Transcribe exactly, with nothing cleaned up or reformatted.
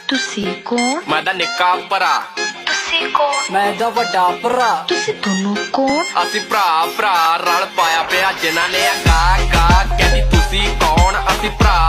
तुसी कौन? मैं दा निक्का भरा। तुसी कौन? मैं दा वड्डा भरा। तुसी दोनों कौन? असी भरा भरा रल पाया पिया जिन्हां ने गा गा कहदी तुसी कौन? असी भरा